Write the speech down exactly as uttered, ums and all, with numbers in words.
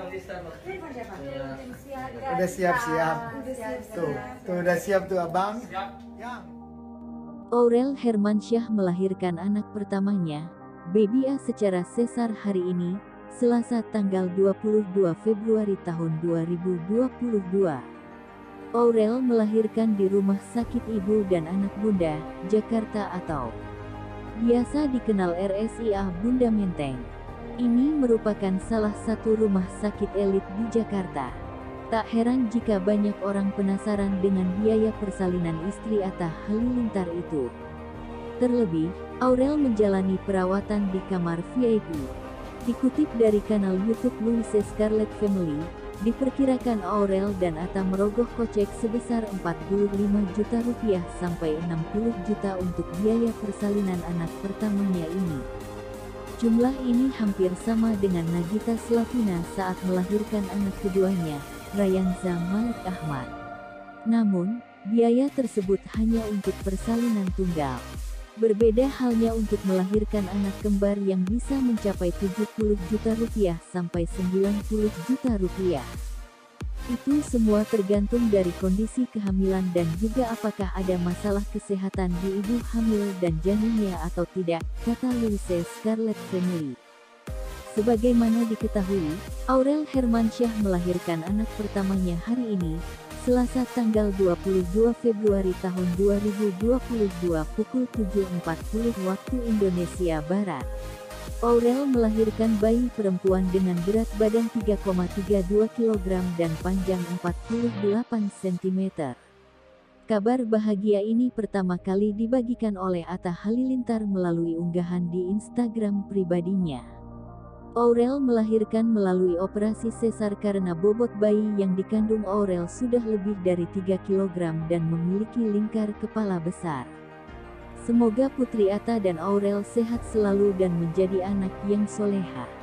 Udah siap-siap. Tuh, tuh udah siap tuh abang. Yang. Aurel Hermansyah melahirkan anak pertamanya, Baby A secara sesar hari ini, Selasa tanggal dua puluh dua Februari tahun dua ribu dua puluh dua. Aurel melahirkan di Rumah Sakit Ibu dan Anak Bunda, Jakarta atau biasa dikenal R S I A Bunda Menteng. Ini merupakan salah satu rumah sakit elit di Jakarta. Tak heran jika banyak orang penasaran dengan biaya persalinan istri Atta Halilintar itu. Terlebih, Aurel menjalani perawatan di kamar V I P. Dikutip dari kanal YouTube Louise Scarlett Family, diperkirakan Aurel dan Atta merogoh kocek sebesar empat puluh lima juta rupiah sampai enam puluh juta untuk biaya persalinan anak pertamanya ini. Jumlah ini hampir sama dengan Nagita Slavina saat melahirkan anak keduanya, Rayanza Malik Ahmad. Namun, biaya tersebut hanya untuk persalinan tunggal. Berbeda halnya untuk melahirkan anak kembar yang bisa mencapai tujuh puluh juta rupiah sampai sembilan puluh juta rupiah. Itu semua tergantung dari kondisi kehamilan dan juga apakah ada masalah kesehatan di ibu hamil dan janinnya atau tidak, kata Louise Scarlett Family. Sebagaimana diketahui, Aurel Hermansyah melahirkan anak pertamanya hari ini, Selasa tanggal dua puluh dua Februari tahun dua ribu dua puluh dua pukul tujuh empat puluh waktu Indonesia Barat. Aurel melahirkan bayi perempuan dengan berat badan tiga koma tiga dua kilogram dan panjang empat puluh delapan sentimeter. Kabar bahagia ini pertama kali dibagikan oleh Atta Halilintar melalui unggahan di Instagram pribadinya. Aurel melahirkan melalui operasi sesar karena bobot bayi yang dikandung Aurel sudah lebih dari tiga kilogram dan memiliki lingkar kepala besar. Semoga putri Atta dan Aurel sehat selalu dan menjadi anak yang soleha.